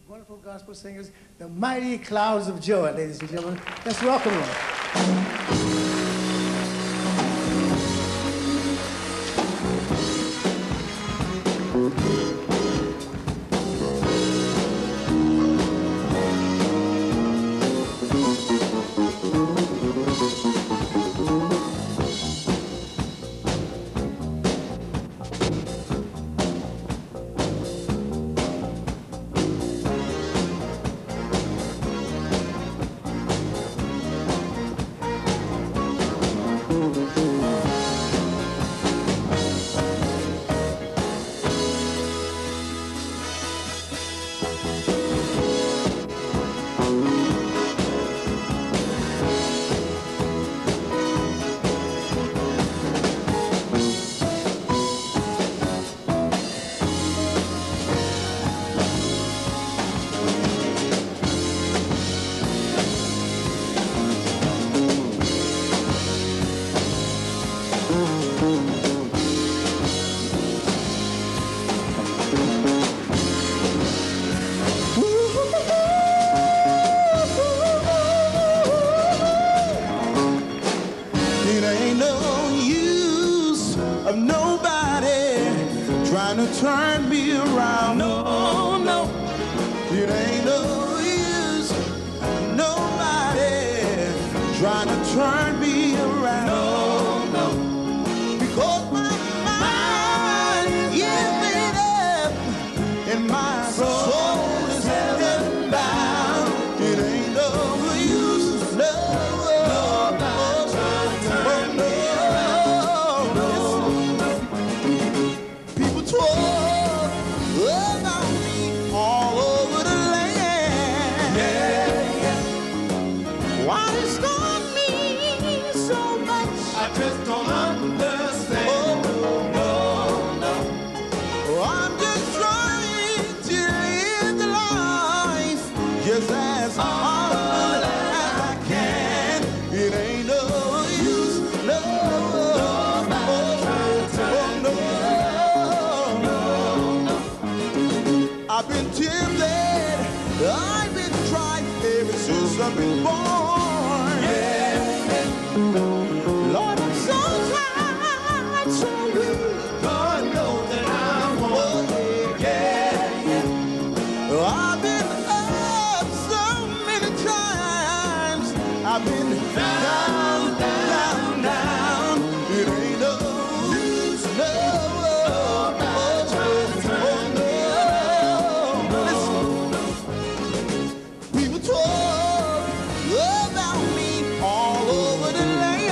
wonderful gospel singers, the Mighty Clouds of Joy, ladies and gentlemen. Let's welcome them. Turn me around, no, no, it ain't no use. Nobody trying to turn me around, no, no, because my mind is made up and my soul is heaven bound. It ain't no use, no, nobody trying to turn me around, no. People talk about me all over the land. Yeah, yeah. Why does God mean so much? I just don't understand. Oh, no, no. I'm just trying to live the life just as hard as I can. It ain't no use, no. Nobody trying to turn me around, no. I've been tempted, I've been tried ever since I've been born. Yeah. Lord, I'm so tired, so weak. God knows that I'm on. Yeah, yeah. I've been up so many times. I've been down, down, down. It ain't no use, no. People talk about me all over the land.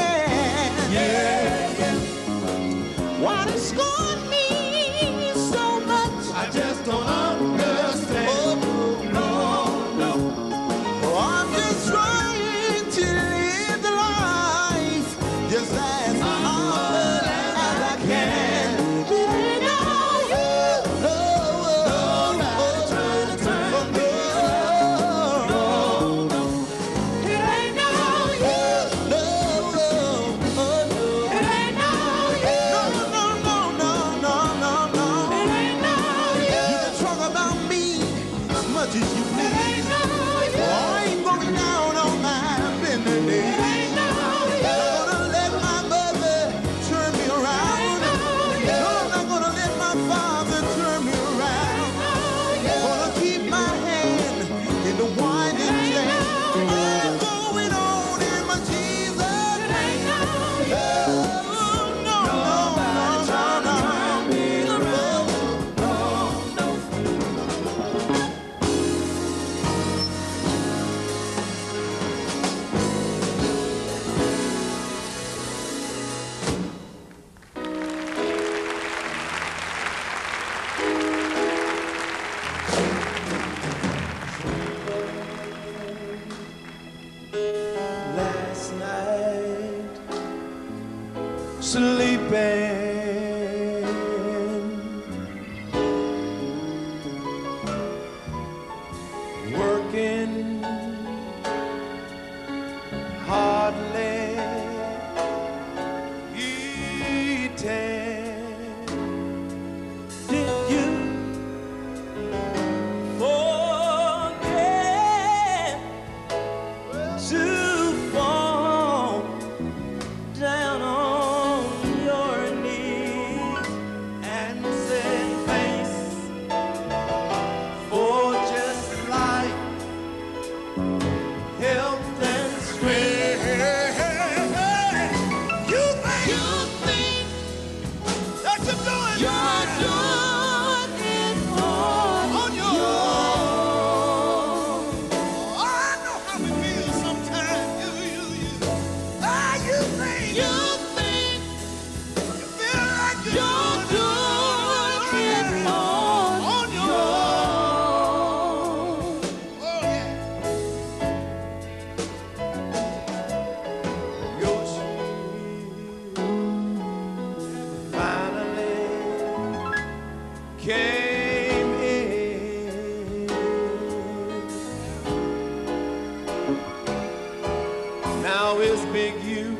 big U,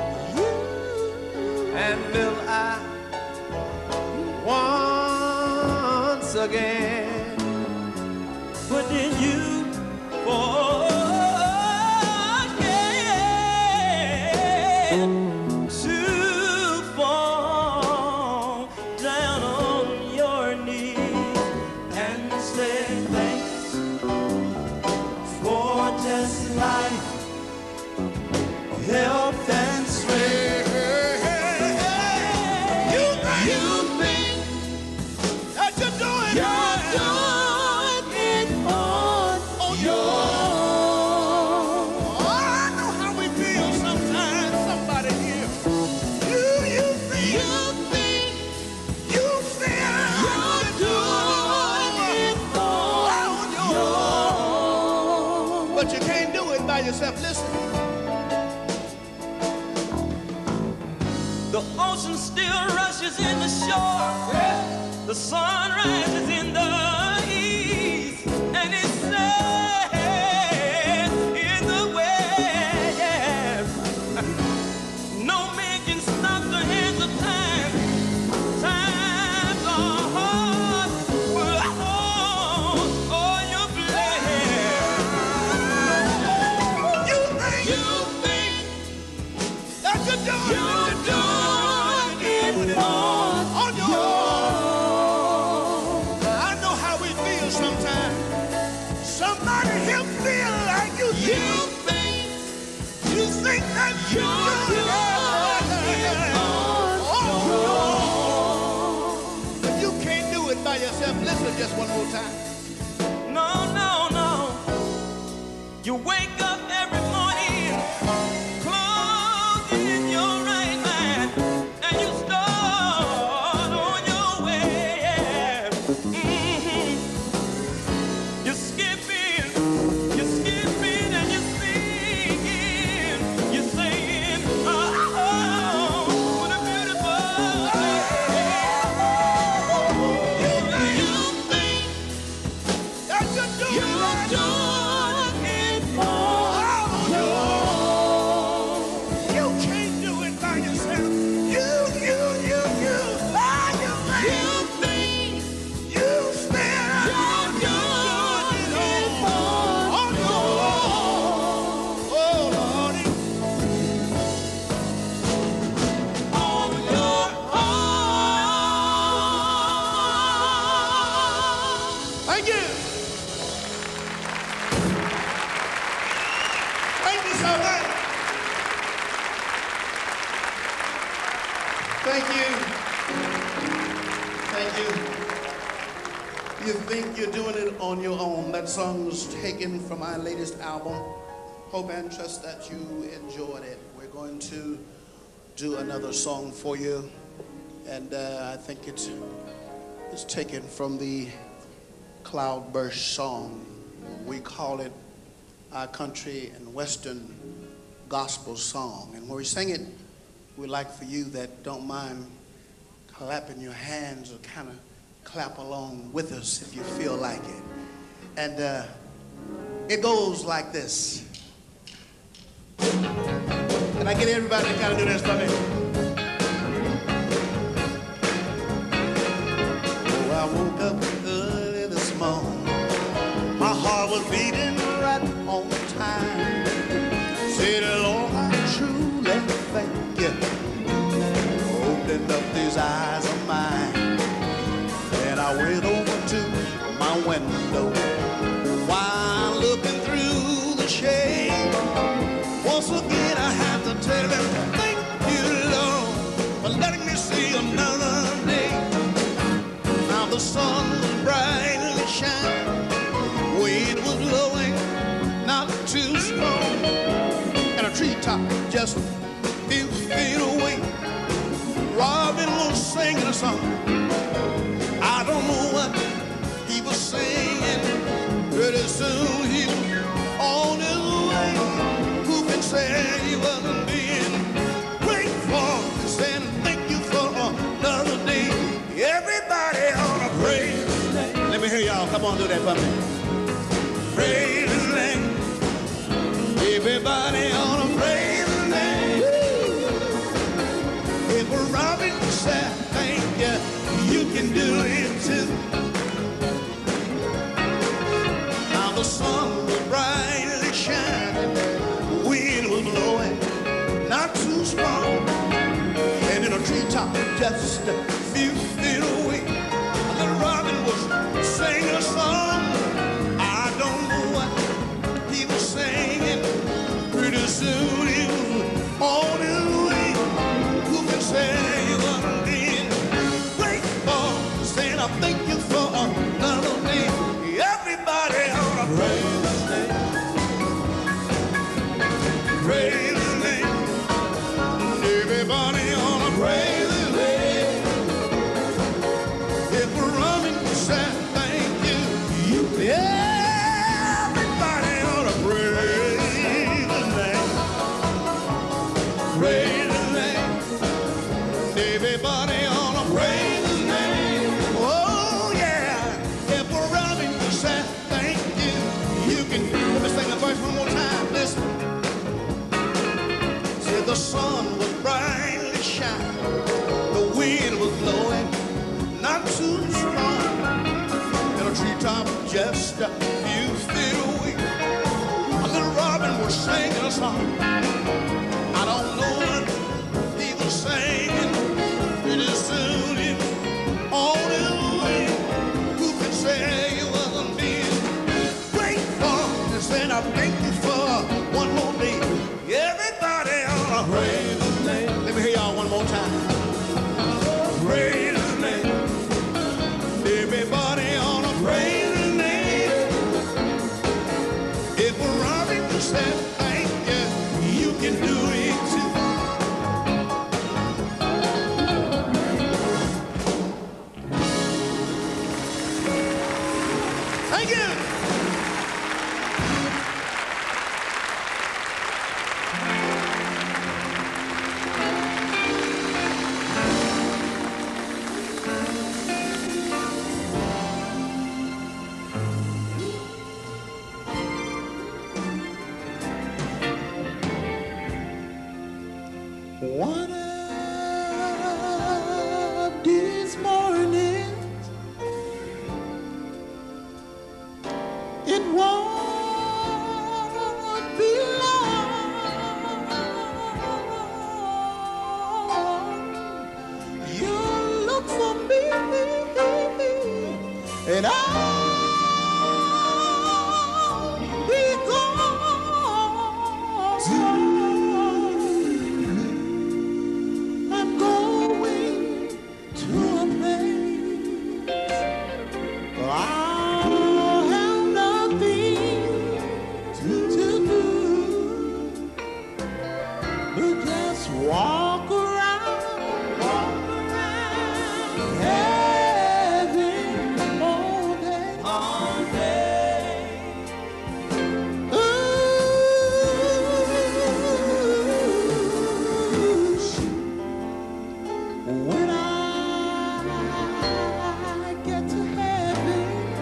and will I once again put in you for to fall down on your knees and say thanks for just life, health and strength. Listen. The ocean still rushes in the shore. Yeah. The sun rises in the east, and it's sad in the west. No man can stop the hands of time. Times are hard. Well, all your blessings. Listen just one more time. No, no, no. You wake up every morning, clothed in your right mind, and you start on your way. You're skipping and you're singing. You're saying, oh, what a beautiful day. You think you're doing it on your own. That song was taken from my latest album. Hope and trust that you enjoyed it. We're going to do another song for you, and I think it's taken from the Cloudburst song. We call it our country and western gospel song, and when we sing it, we'd like for you that don't mind clapping your hands or kind of clap along with us if you feel like it. And it goes like this. Can I get everybody to kind of do this for me? Oh, I woke up early this morning. My heart was beating right on time. Said, Lord, I truly thank you for opening up these eyes of mine. I went over to my window while looking through the shade. Once again I have to tell him, thank you, Lord, for letting me see another day. Now the sun was bright and shining, wind was blowing, not too strong, and a treetop just a few feet away. Robin was singing a song. I don't know what he was singing. Pretty soon he was on his way. Who can say he wasn't being grateful? Saying thank you for another day. Everybody ought to praise his name. Let me hear y'all. Come on, do that for me. Praise his name. Everybody ought to praise his name. say thank you, you can do it too. Now the sun was brightly shining, the wind was blowing, not too strong, and in a treetop just a few feet away, the robin was singing a song. I don't know what he was singing. Pretty soon he was on his way. Who can say you wasn't being grateful? Saying I thank you for another day. Everybody ought to praise his name. Praise his name. Everybody ought to praise his name. If we're running to say thank you, you everybody ought to praise his name. Praise his name. Everybody ought to praise his name. Oh yeah. If we're running to say thank you, you can. Let me sing the verse one more time. Listen. Said the sun was brightly shining, the wind was blowing, not too strong, in a treetop just a few feet away. A little robin was singing a song. I don't know what he was singing. Pretty soon he was on his way. Who could say he wasn't being grateful and saying I thank you for one more day? Everybody ought to praise his name. Let me hear y'all one more time. Praise his name. Everybody ought to praise his name. If we're robbing to say thank you, you can do it too. Thank you. One of these mornings, it won't be long. You'll look for me, and I'll be gone. I'm going to a place I'll have nothing to do but just walk around, having all day. When I get to heaven,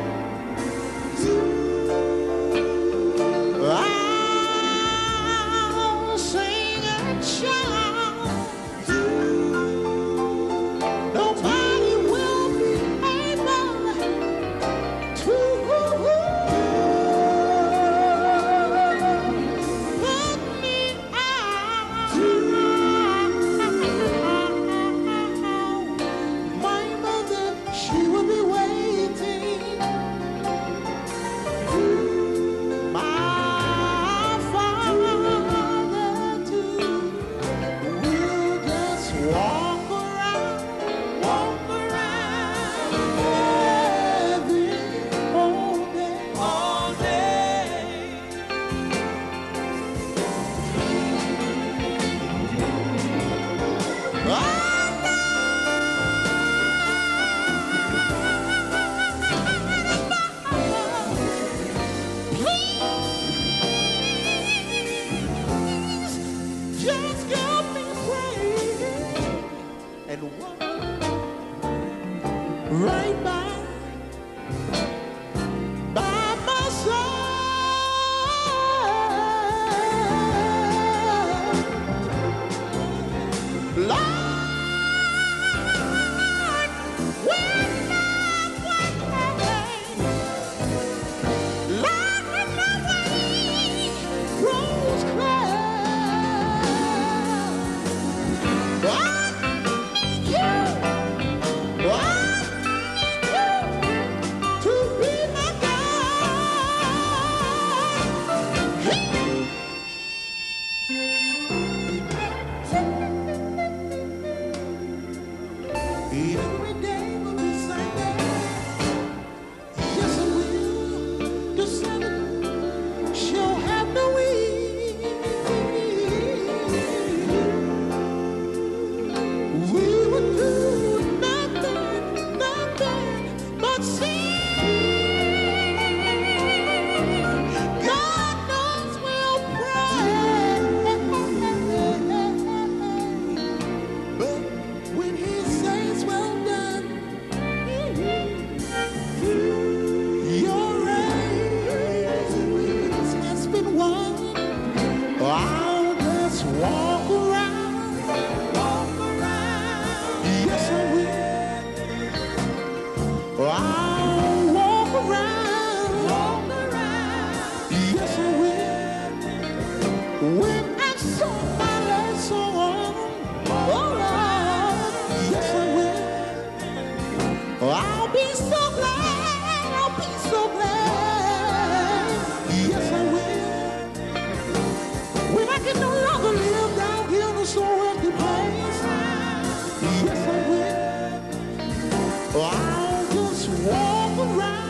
so glad. Yes, I will. When I can no longer live down here in a so empty place. Yes, I will. I'll just walk around.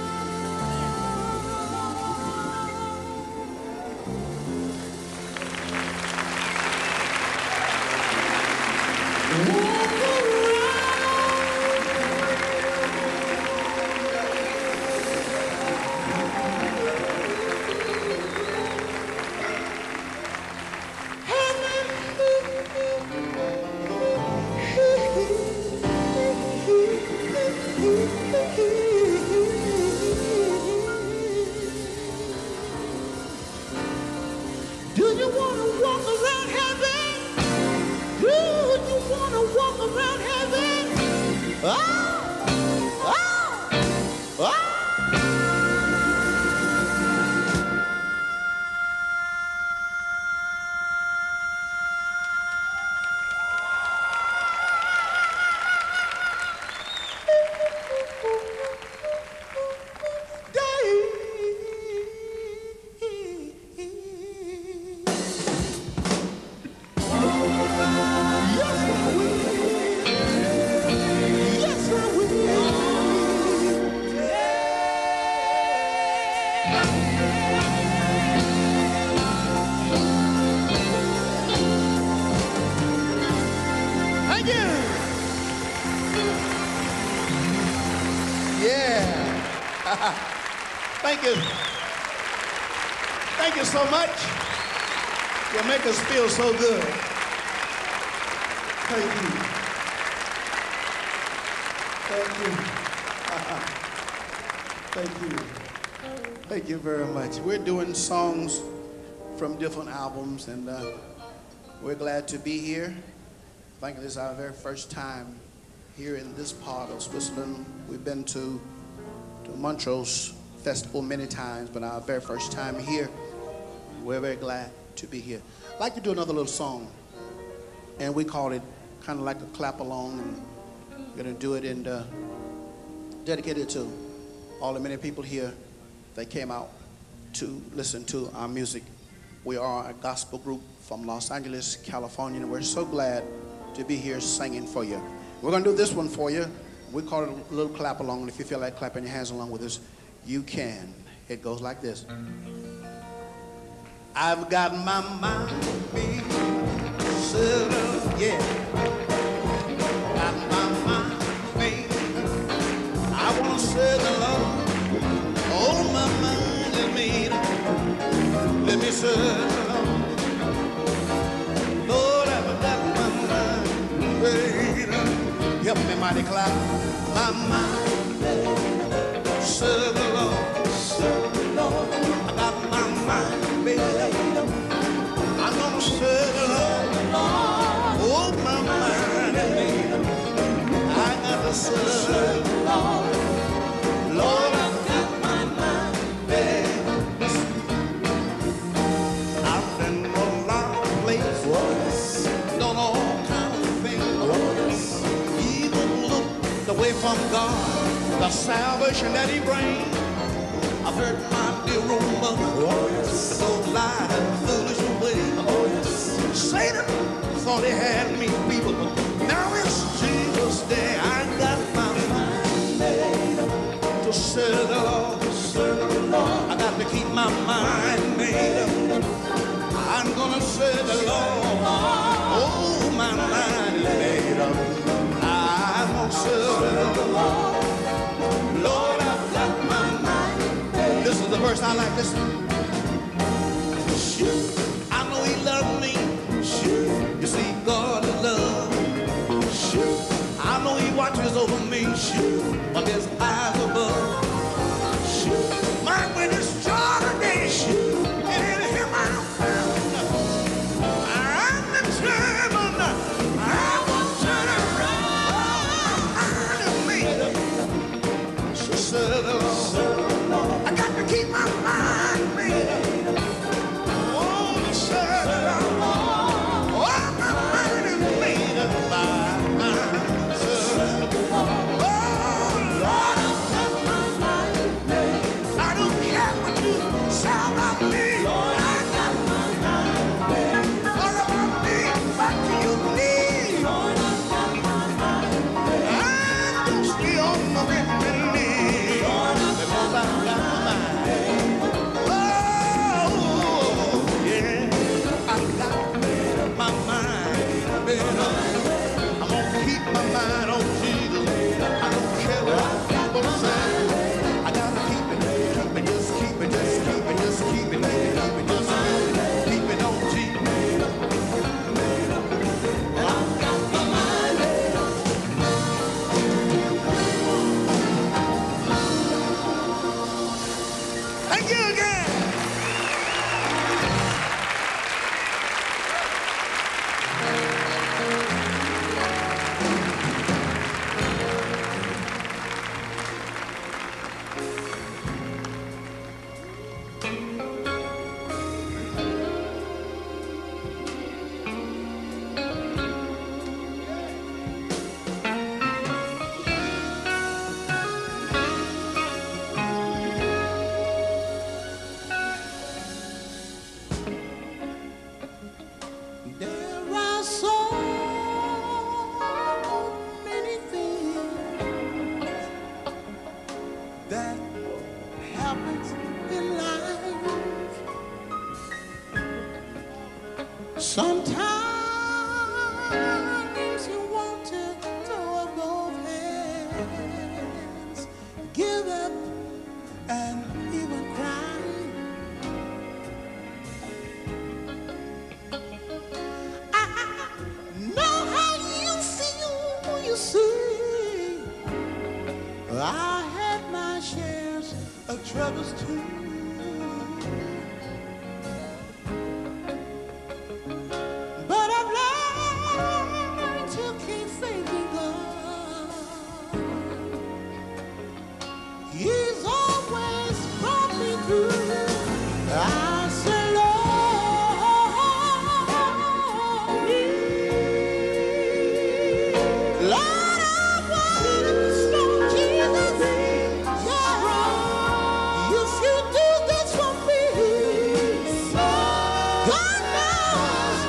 Do you want to walk around heaven? Do you want to walk around heaven? Oh, oh, oh. Thank you. Yeah. Thank you. Thank you so much. You make us feel so good. Thank you. Thank you. Thank you. Thank you very much. We're doing songs from different albums, and we're glad to be here. I think this is our very first time here in this part of Switzerland. We've been to Montrose Festival many times, but our very first time here. We're very glad to be here. I'd like to do another little song, and we call it kind of like a clap along, and we're going to do it and dedicate it to all the many people here that came out to listen to our music. We are a gospel group from Los Angeles, California, and we're so glad to be here singing for you. We're going to do this one for you. We call it a little clap along, and if you feel like clapping your hands along with us, you can. It goes like this. I've got my mind made settled, yeah. Got my mind made. I want to serve the Lord. Oh, my mind is made. Let me serve the Lord. Lord, I've got my mind made. Help me, mighty clap. My mind made. Serve the Lord. Serve the Lord. I got my mind made. I'm gonna serve the Lord. Oh, my mind is made. I got to serve the Lord. Lord, I've got my mind made. I've been a lot of places, done all kinds of things, even looked away from God, the salvation that He brings. I've heard my dear old mother so lie and foolish away. Satan thought he had me people, but now it's Jesus' day. I got my mind made up to serve the Lord. I got to keep my mind made up. I'm gonna serve the Lord. Oh, my mind is made up. I'm gonna serve the Lord. Lord, I've got my mind made up. This is the verse I like. Listen. I know He loved me. You see, God is love. I know He watches over me. But His eyes above. My greatest joy today. And in Him I found. I'm determined. I won't turn around and made up. So serve the Lord. I got to keep my mind made up. Oh, serve the Lord. Oh, my mind is made up. My serve the Lord. Oh, Lord. Sometimes you want to throw up both hands, give up, and even cry. I know how you feel, you see. I had my shares of troubles too. He's always brought me through. I say, Lord, I want to strong Jesus. Yeah. If you do this for me, God knows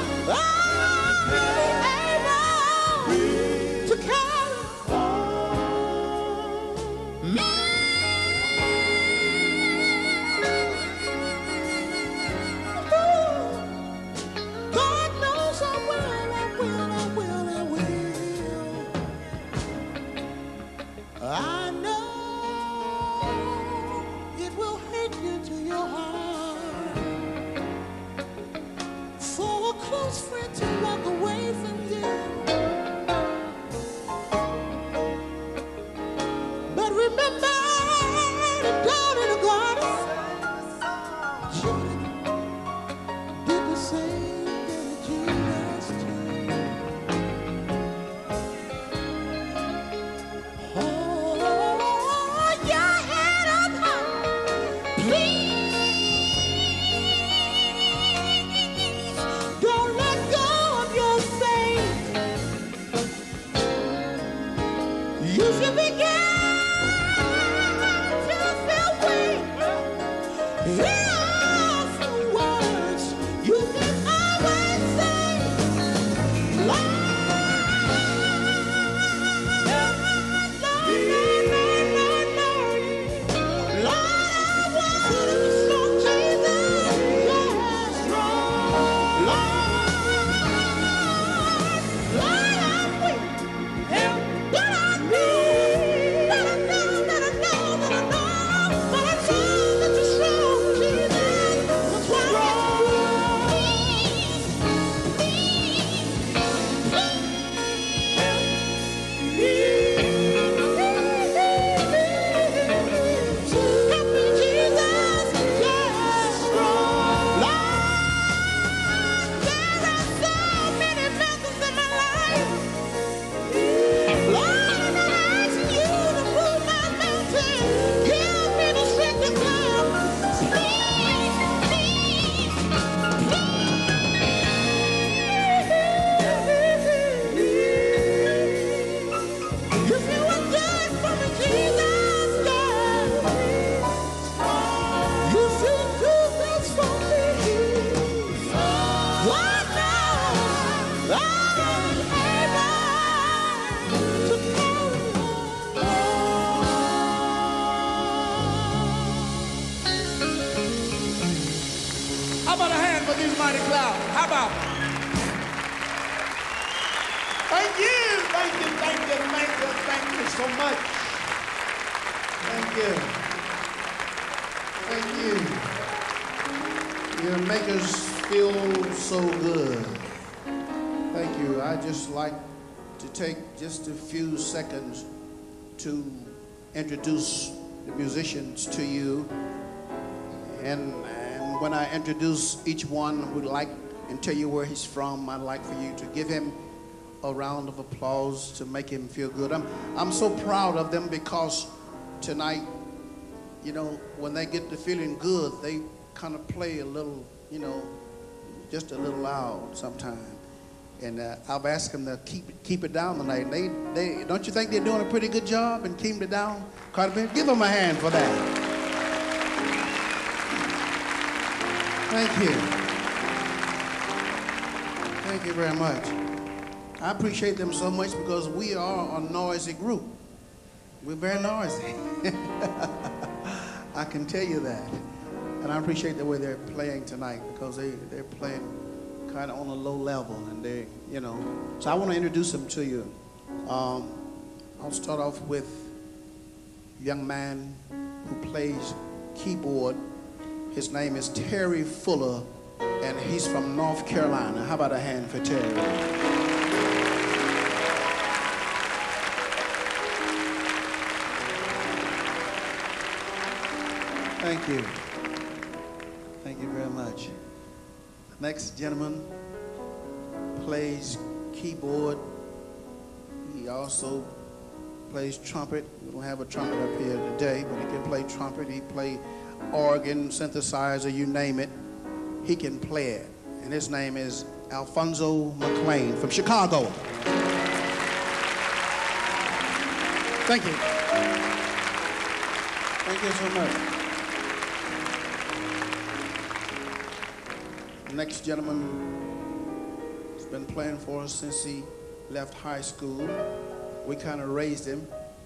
I'll be able to carry me. I know it will hurt you to your heart for a close friend to walk away from you. But remember the dawn in the garden, children did the same thing to Jesus too. You should begin to feel weak. Here are some words you can always say. Lord, I want to be strong, Jesus. Yeah, strong. Lord, I'm weak. But I know that you're strong, Jesus. How about a hand for these mighty clouds? How about? Thank you, thank you, thank you, thank you, thank you so much. Thank you. Thank you. You make us feel so good. Thank you. I just like to take just a few seconds to introduce the musicians to you. And when I introduce each one, I would like and tell you where he's from. I'd like for you to give him a round of applause to make him feel good. I'm so proud of them because tonight, you know, when they get to feeling good, they kind of play a little, you know, just a little loud sometimes. And I've asked them to keep it down tonight. And they don't you think they're doing a pretty good job in keeping it down quite a bit? Give them a hand for that. Thank you. Thank you very much. I appreciate them so much because we are a noisy group. We're very noisy. I can tell you that. And I appreciate the way they're playing tonight because they're playing kind of on a low level, and they, you know. So I want to introduce them to you. I'll start off with a young man who plays keyboard. His name is Terry Fuller, and he's from North Carolina. How about a hand for Terry? Thank you. Thank you very much. The next gentleman plays keyboard. He also plays trumpet. We don't have a trumpet up here today, but he can play trumpet. He plays organ, synthesizer, you name it. He can play it. And his name is Alfonso McLean from Chicago. Thank you. Thank you so much. The next gentleman has been playing for us since he left high school. We kind of raised him.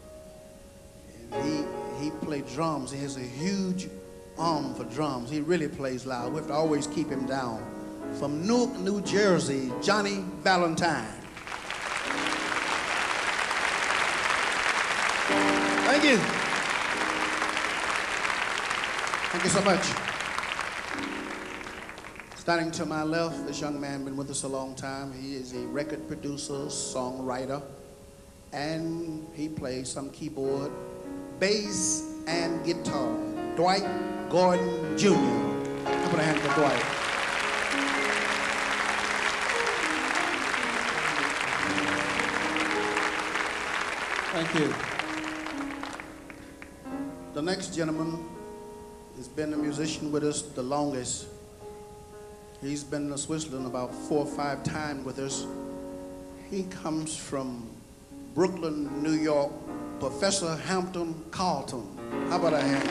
And he played drums. He has a huge arm for drums. He really plays loud. We have to always keep him down. From Newark, New Jersey, Johnny Valentine. Thank you. Thank you so much. Standing to my left, this young man been with us a long time. He is a record producer, songwriter, and he plays some keyboard, bass, and guitar. Dwight Gordon Jr. I'm gonna hand it to Dwight. Thank you. The next gentleman has been a musician with us the longest. He's been to Switzerland about 4 or 5 times with us. He comes from Brooklyn, New York, Professor Hampton Carlton. How about a hand?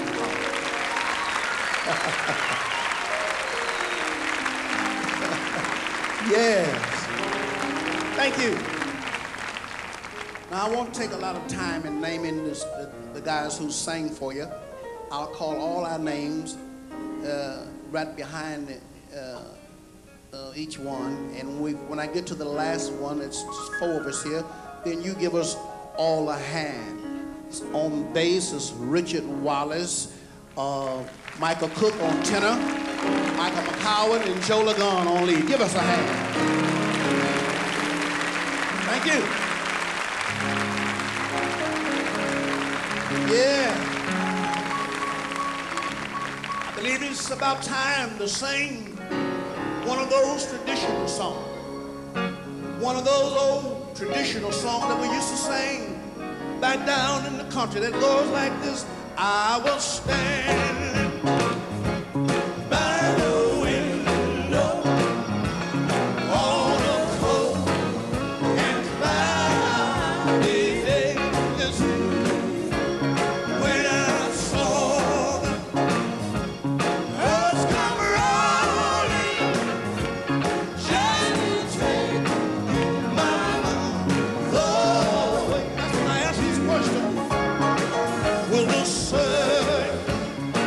Yes. Thank you. Now, I won't take a lot of time in naming the guys who sang for you. I'll call all our names right behind each one. And when I get to the last one, it's just 4 of us here, then you give us all a hand. On bass is Richard Wallace, Michael Cook on tenor, Michael McCowan, and Joe Lagon on lead. Give us a hand. Thank you. Yeah. I believe it's about time to sing one of those traditional songs. One of those old traditional songs that we used to sing back down in the country that goes like this. I will stand by the window on a cold and cloudy day. When I saw the earth come rolling, just to take my mind away. That's when I ask these questions. Will the sun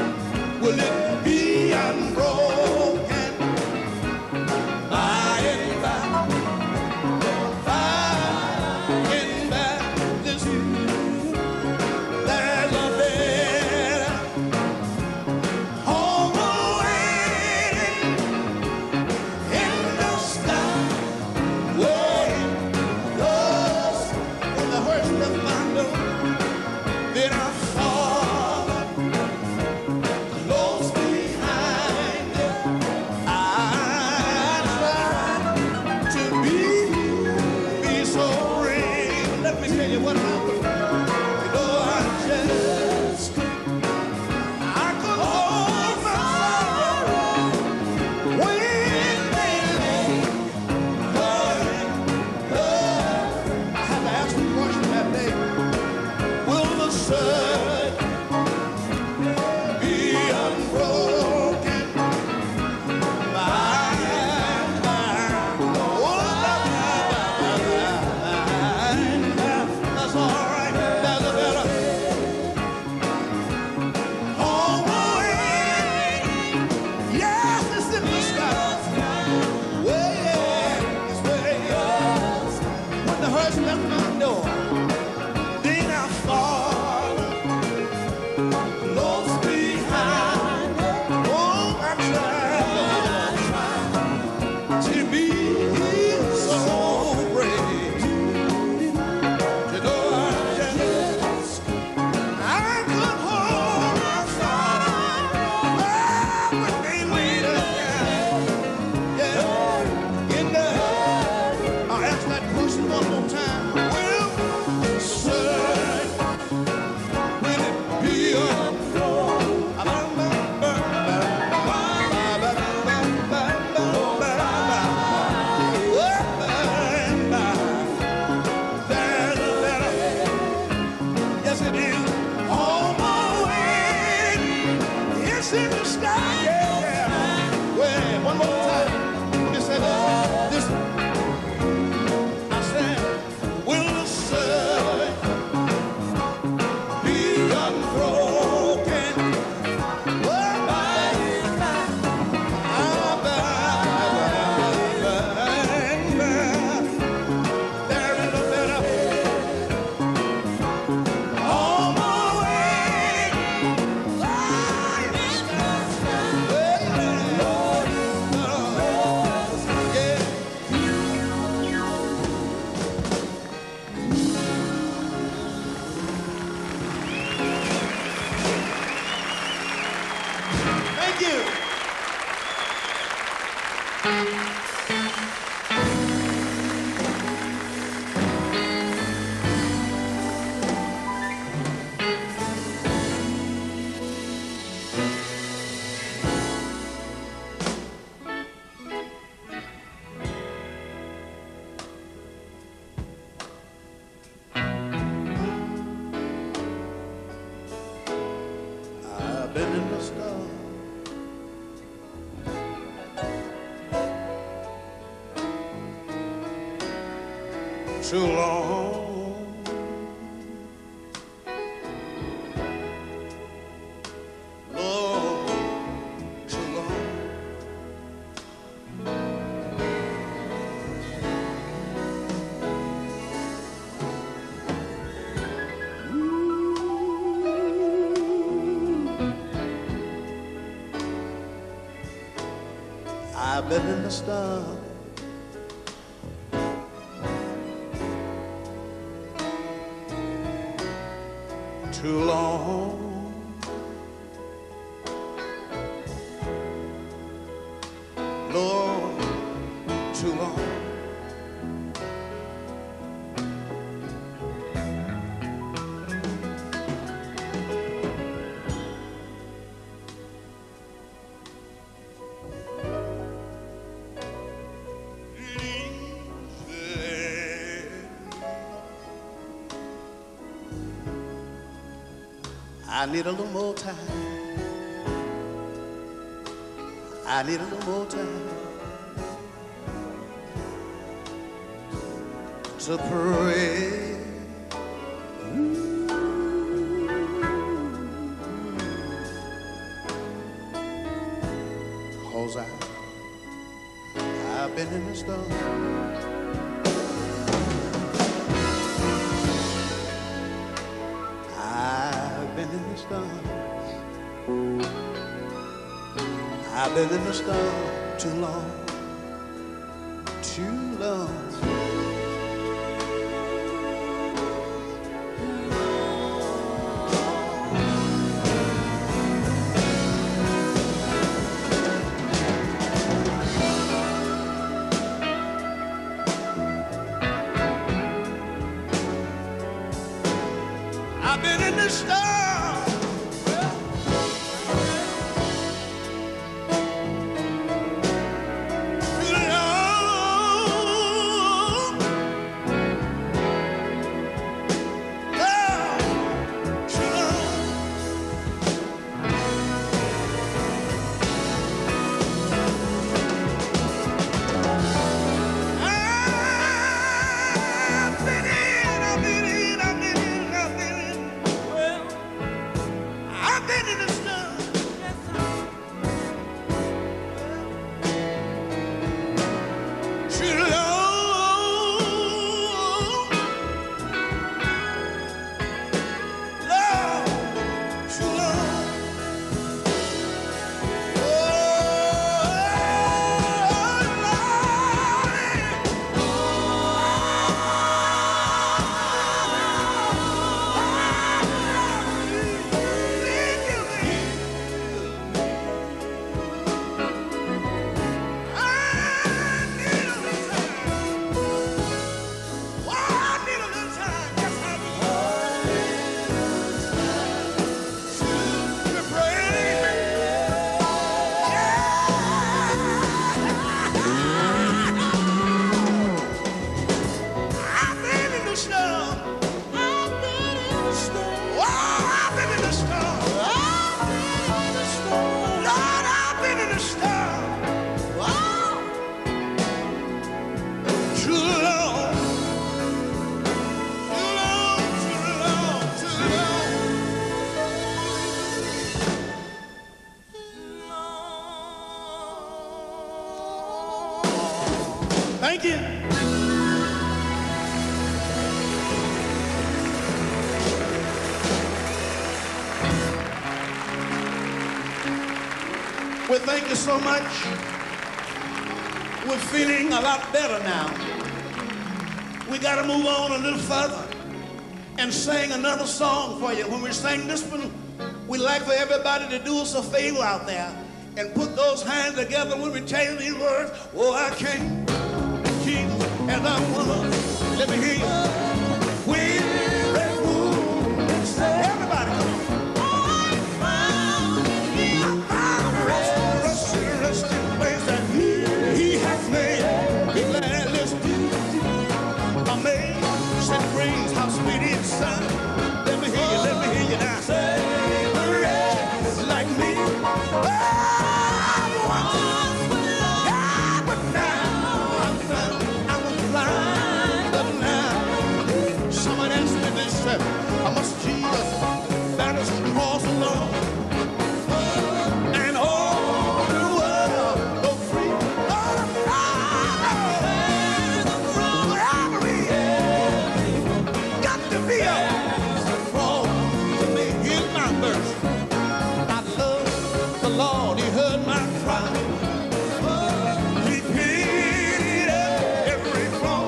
in the sky. Yeah, yeah. Well, one more time. Listen, listen. I said, will the sun be unbroken? Oh, there is a better on my way. Thank you. I've been in the storm too long. Lord, too long. I've been in the storm too long. Lord, too long. I need a little more time. I need a little more time to pray. Cause I've been in the storm. I've been in the storm. I've been in the storm too long, too long. I've been in the storm. Thank you. Well, thank you so much. We're feeling a lot better now. We got to move on a little further and sing another song for you. When we sing this one, we'd like for everybody to do us a favor out there and put those hands together when we tell you these words. Oh, I came, Jesus, as I was. Let me hear you. With that wound, everybody, come on. How sweet it sounds. Let me hear you now. Say the rest like me. But now I'm blind. But now someone asked me this. I must Jesus that is cross alone. And all the world go free. Lord, he heard my cry. He paid every wrong.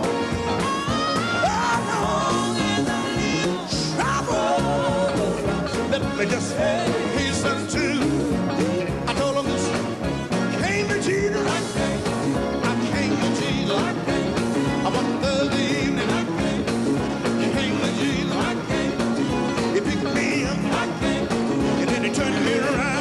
Trouble. Let me just hasten to. I told him this. Came to Jesus. I came to Jesus. I went Thursday evening. Came to Jesus. He picked me up. And then he turned me around.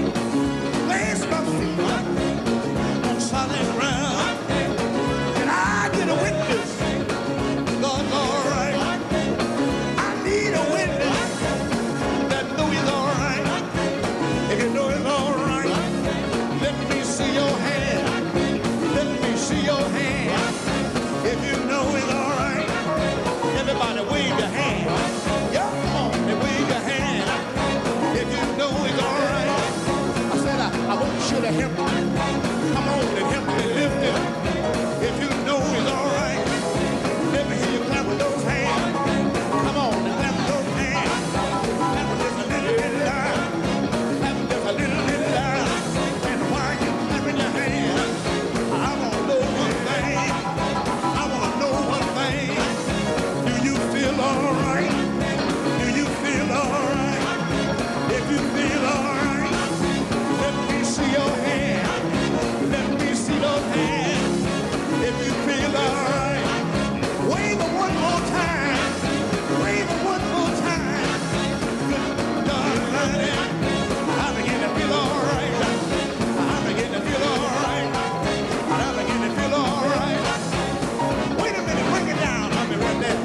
On solid ground, and I get a witness. God's all right. I need a witness that know he's all right. If you know he's all right, let me see your hand. Let me see your hand. If you know he's all right, everybody wave your hand. Yeah, come on, and wave your hand. If you know he's all right. I want you to help me. Come on and help me lift him. If you know he's all right, let me hear you clap those hands. Come on and clap those hands. Clap just a little bit loud. Clap just a little bit loud. And while you're clapping your hands, I want to know one thing. I want to know one thing. Do you feel all right? Do you feel all right? If you feel all right, see your hand. Let me see those hands. If you feel all right, wave it one more time. Wave it one more time. Good God, I begin to feel all right. I begin to feel all right. I begin to feel all right. Wait a minute, bring it down on me right there.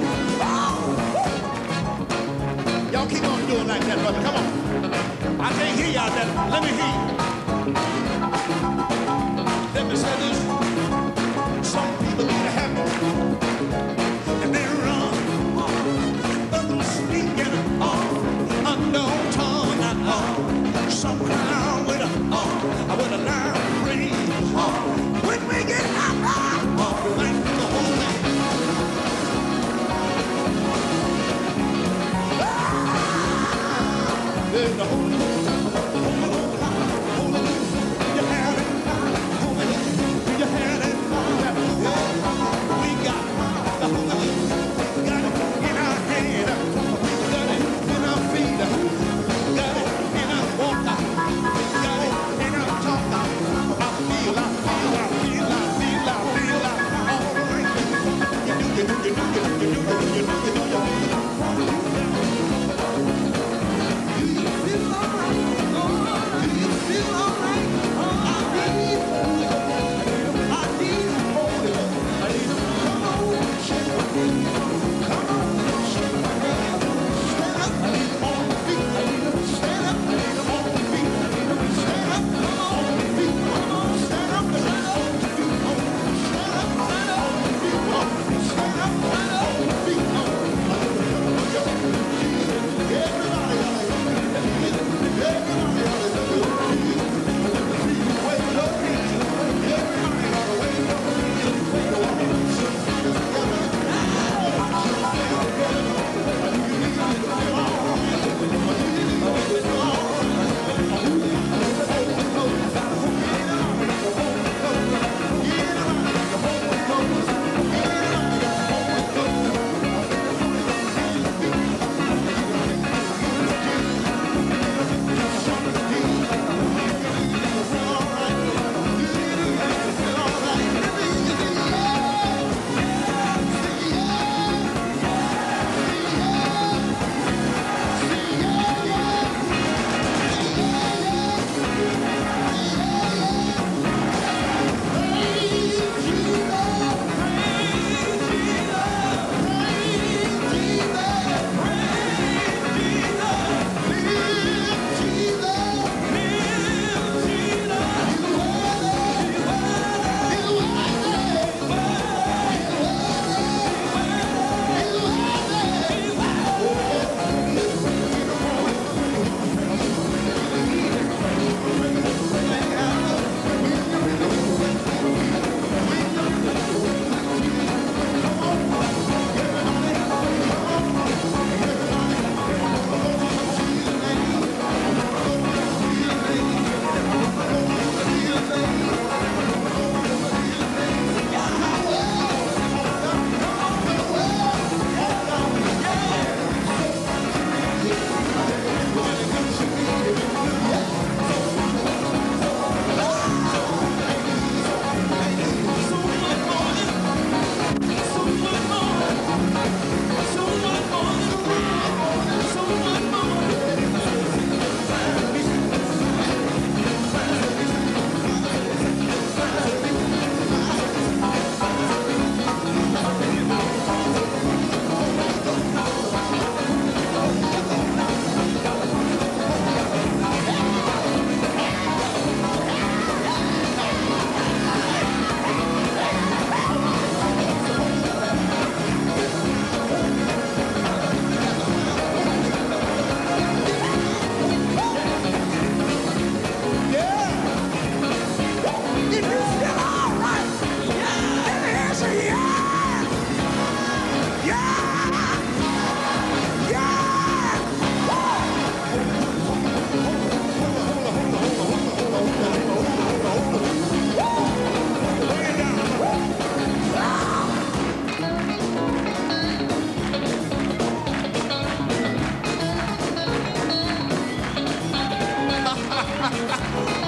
Oh. Y'all keep on doing like that, brother. Come on. I can't hear y'all that. Let me hear you. Let me say this. Some people get happy and they run. Others speaking unknown tongue. Some clown with a loud praise. When we get happy, thank the Holy. There's the Holy. Got it in our walk, got it in our talk.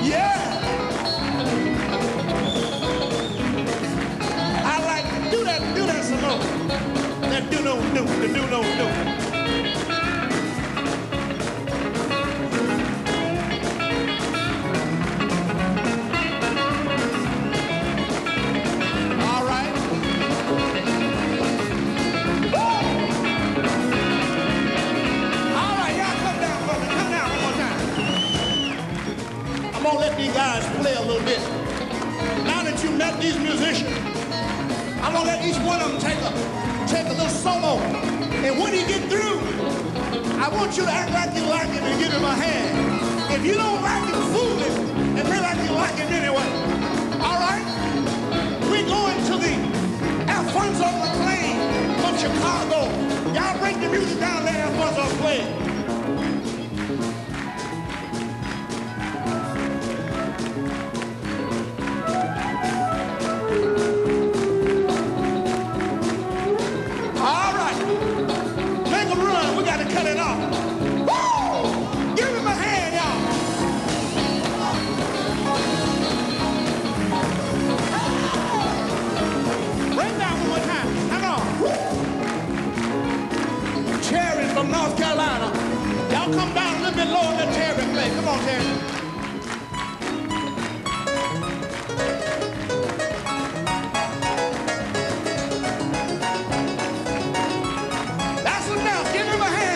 Yeah. I like do that some more. That do no do, the do no do. All right. Woo! All right, y'all come down for me. Come down one more time. I'm gonna let these guys play a little bit. Now that you met these musicians, I'm gonna let each one of them take a little solo. And when he get through, I want you to act like you like him and give him a hand. If you don't like him, fool him and play like you like him anyway. All right? We're going to the Alfonso McClain from Chicago. Y'all break the music down there, Alfonso play. Cut it off. Woo! Give him a hand, y'all. Bring it down one more time. Come on. Cherry from North Carolina. Y'all come down a little bit lower than Terry play. Come on, Terry. That's enough. Give him a hand.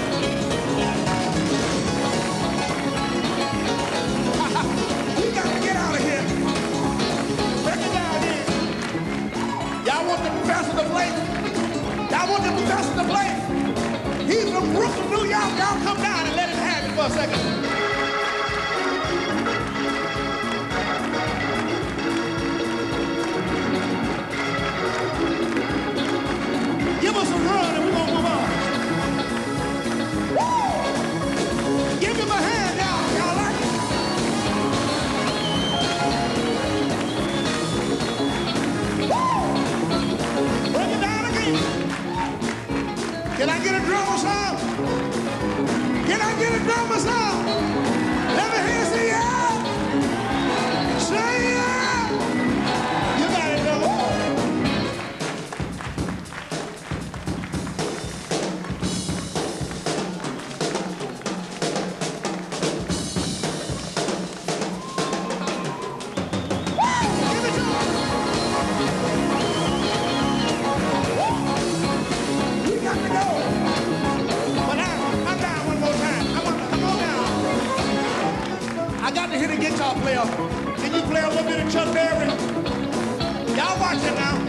Y'all want the professor to play? Y'all want the professor to play? He's from Brooklyn, New York. Y'all come down and let him have it for a second. Give us a run and we're gonna move on. Woo! Give him a hand, y'all. Y'all like it? Bring it down again. Can I get a drummer sound? Can I get a drummer sound? Let me hear say yeah. Say yeah. You got it, drummer. I got to hit a guitar player. Can you play a little bit of Chuck Berry? Y'all watch it now.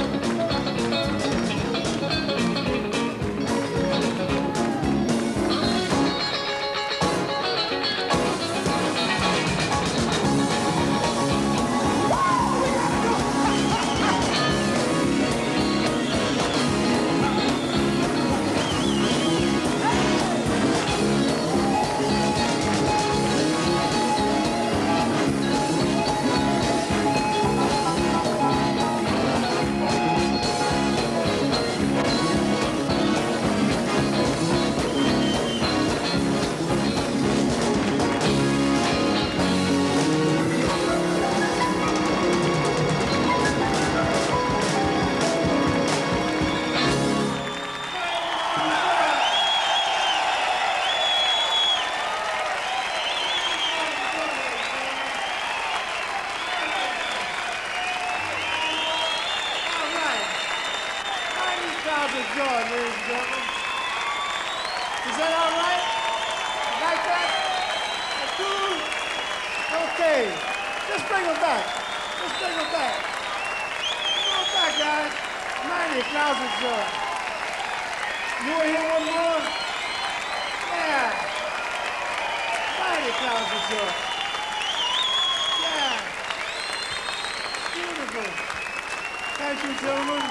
Is that all right? Like that? That's cool? Okay. Just bring them back. Just bring them back. Come on back, guys. Mighty clouds of joy. You want to hear one more? Yeah. Mighty clouds of joy. Yeah. Beautiful. Thank you, gentlemen.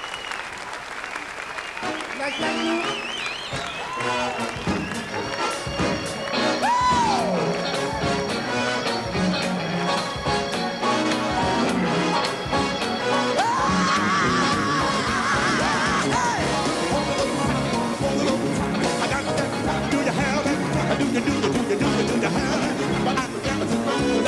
Like that, you? Do you have it? Do you have it? But I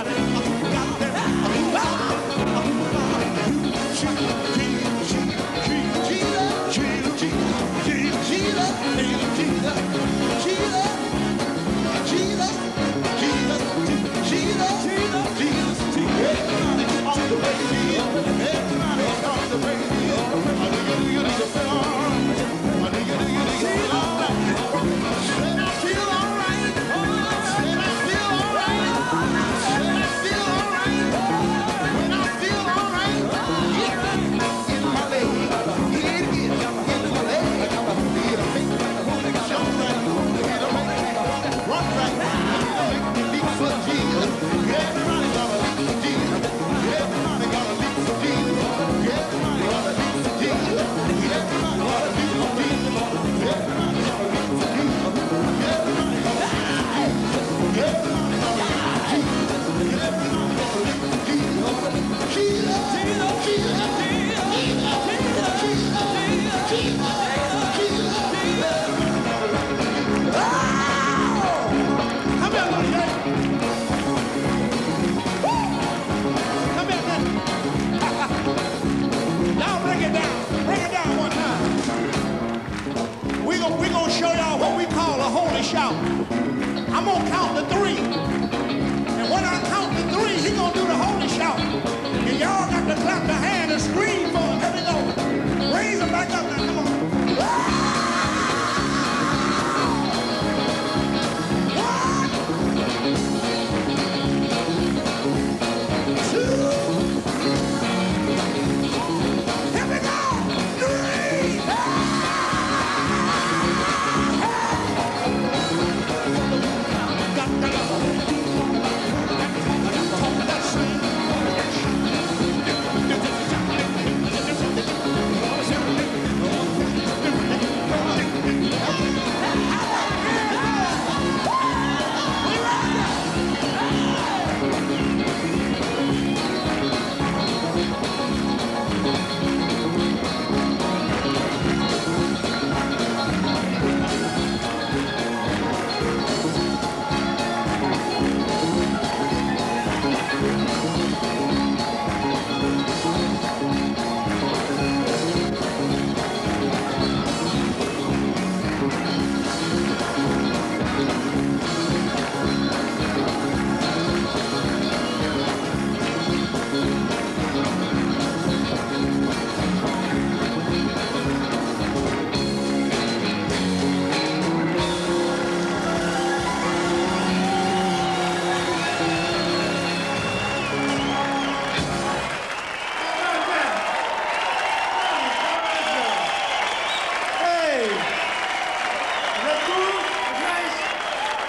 Shout. I'm gonna count to 3. And when I count to 3, he gonna do the holy shout. And y'all got to clap the hand and scream for him. Here we go. Raise him back up now. Come on. 1, 2. Here we go. 3.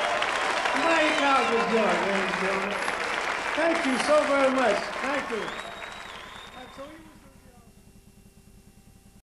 Thank you so very much. Thank you.